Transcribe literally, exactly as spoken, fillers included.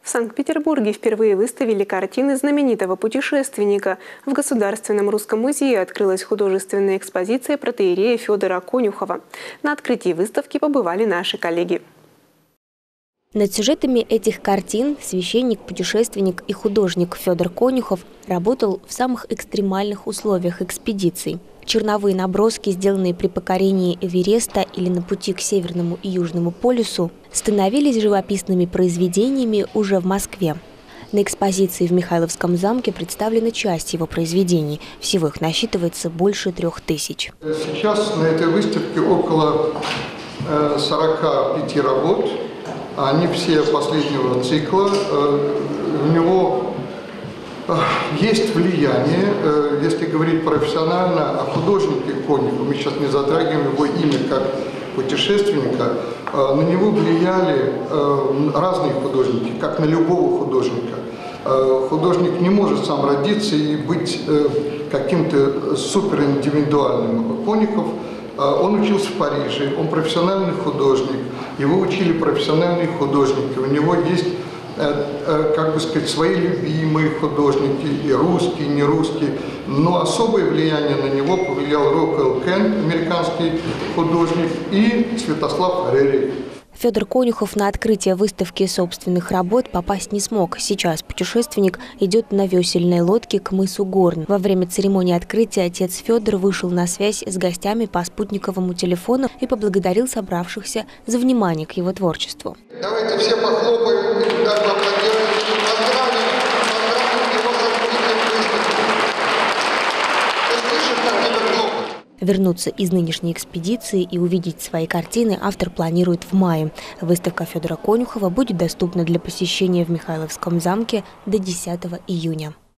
В Санкт-Петербурге впервые выставили картины знаменитого путешественника. В Государственном русском музее открылась художественная экспозиция протоиерея Федора Конюхова. На открытии выставки побывали наши коллеги. Над сюжетами этих картин священник, путешественник и художник Федор Конюхов работал в самых экстремальных условиях экспедиций. Черновые наброски, сделанные при покорении Эвереста или на пути к Северному и Южному полюсу, становились живописными произведениями уже в Москве. На экспозиции в Михайловском замке представлена часть его произведений. Всего их насчитывается больше трех тысяч. Сейчас на этой выставке около сорока пяти работ. Они все последнего цикла. У него есть влияние, если говорить профессионально, о художнике Конюхова. Мы сейчас не затрагиваем его имя как путешественника. На него влияли разные художники, как на любого художника. Художник не может сам родиться и быть каким-то супериндивидуальным. Конюхов, он учился в Париже, он профессиональный художник, его учили профессиональные художники, у него есть, как бы сказать, свои любимые художники, и русские, и не русские, но особое влияние на него повлиял Роквелл Кент, американский художник, и Святослав Рерих. Федор Конюхов на открытие выставки собственных работ попасть не смог. Сейчас путешественник идет на весельной лодке к мысу Горн. Во время церемонии открытия отец Федор вышел на связь с гостями по спутниковому телефону и поблагодарил собравшихся за внимание к его творчеству. Давайте все похлопаем и даже поаплодируем. Поздравим, поздравим его с открытием выставки. Ты слышишь, как тебя хлопают? Вернуться из нынешней экспедиции и увидеть свои картины автор планирует в мае. Выставка Федора Конюхова будет доступна для посещения в Михайловском замке до десятого июня.